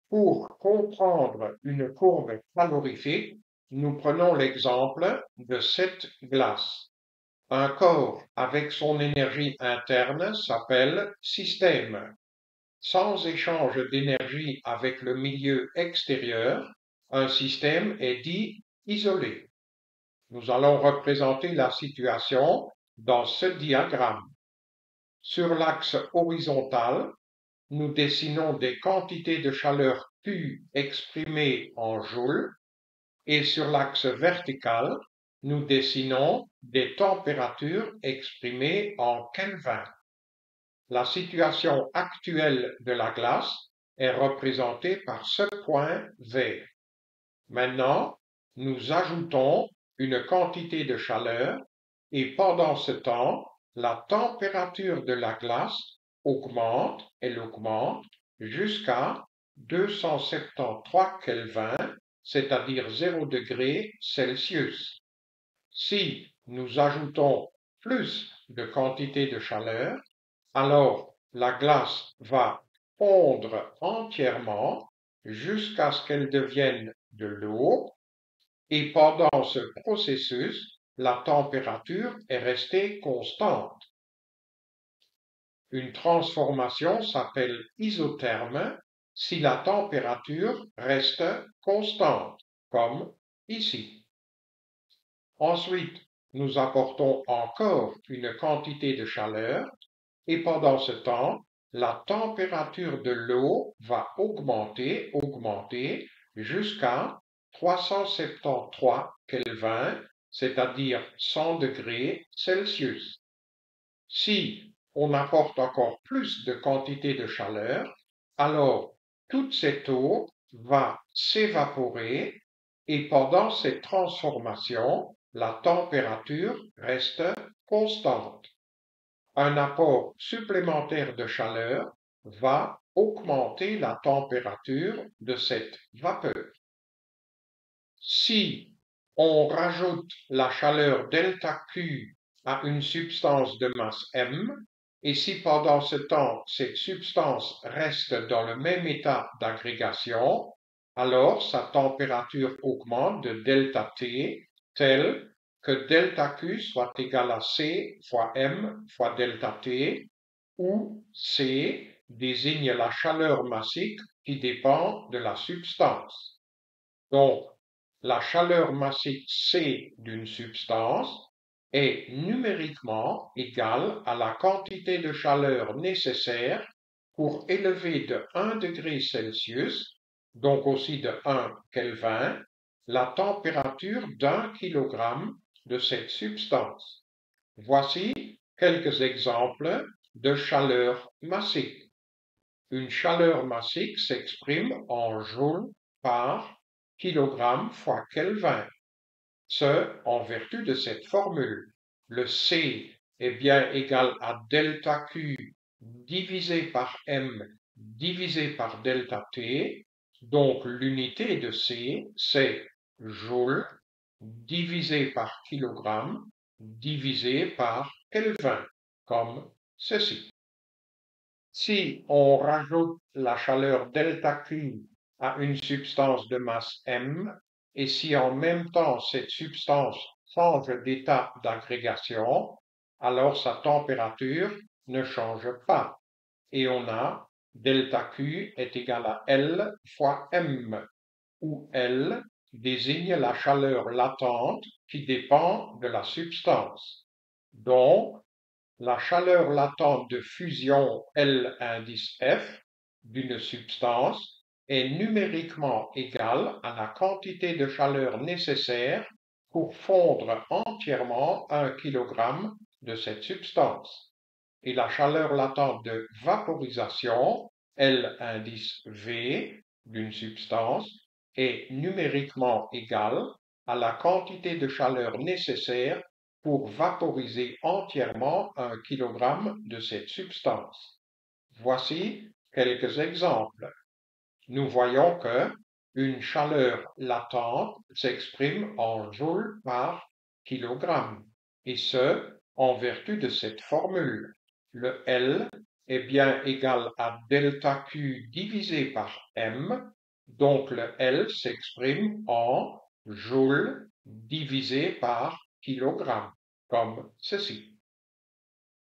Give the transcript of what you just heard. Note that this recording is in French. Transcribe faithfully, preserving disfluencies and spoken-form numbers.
Pour comprendre une courbe calorifique, nous prenons l'exemple de cette glace. Un corps avec son énergie interne s'appelle système. Sans échange d'énergie avec le milieu extérieur, un système est dit isolé. Nous allons représenter la situation dans ce diagramme. Sur l'axe horizontal, nous dessinons des quantités de chaleur Q exprimées en joules et sur l'axe vertical, nous dessinons des températures exprimées en Kelvin. La situation actuelle de la glace est représentée par ce point vert. Maintenant, nous ajoutons une quantité de chaleur et pendant ce temps, la température de la glace augmente, elle augmente jusqu'à deux cent soixante-treize Kelvin, c'est-à-dire zéro degré Celsius. Si nous ajoutons plus de quantité de chaleur, alors la glace va fondre entièrement jusqu'à ce qu'elle devienne de l'eau et pendant ce processus, la température est restée constante. Une transformation s'appelle isotherme si la température reste constante, comme ici. Ensuite, nous apportons encore une quantité de chaleur et pendant ce temps, la température de l'eau va augmenter, augmenter jusqu'à trois cent soixante-treize Kelvin, c'est-à-dire cent degrés Celsius. Si on apporte encore plus de quantité de chaleur, alors toute cette eau va s'évaporer et pendant cette transformation, la température reste constante. Un apport supplémentaire de chaleur va augmenter la température de cette vapeur. Si on rajoute la chaleur delta Q à une substance de masse M, et si pendant ce temps cette substance reste dans le même état d'agrégation, alors sa température augmente de delta T tel que delta Q soit égal à C fois M fois delta T, où C désigne la chaleur massique qui dépend de la substance. Donc, la chaleur massique C d'une substance est numériquement égale à la quantité de chaleur nécessaire pour élever de un degré Celsius, donc aussi de un Kelvin, la température d'un kilogramme de cette substance. Voici quelques exemples de chaleur massique. Une chaleur massique s'exprime en joules par kilogramme fois Kelvin. Ce, en vertu de cette formule. Le C est bien égal à delta Q divisé par M divisé par delta T. Donc l'unité de C, c'est joule divisé par kilogramme divisé par Kelvin, comme ceci. Si on rajoute la chaleur delta Q à une substance de masse M, et si en même temps cette substance change d'état d'agrégation, alors sa température ne change pas. Et on a delta Q est égal à L fois M, où L désigne la chaleur latente qui dépend de la substance. Donc, la chaleur latente de fusion L indice F d'une substance est numériquement égale à la quantité de chaleur nécessaire pour fondre entièrement un kilogramme de cette substance. Et la chaleur latente de vaporisation, L indice V d'une substance, est numériquement égale à la quantité de chaleur nécessaire pour vaporiser entièrement un kilogramme de cette substance. Voici quelques exemples. Nous voyons que une chaleur latente s'exprime en joules par kilogramme, et ce, en vertu de cette formule. Le L est bien égal à delta Q divisé par M, Donc le L s'exprime en joules divisé par kilogramme, comme ceci.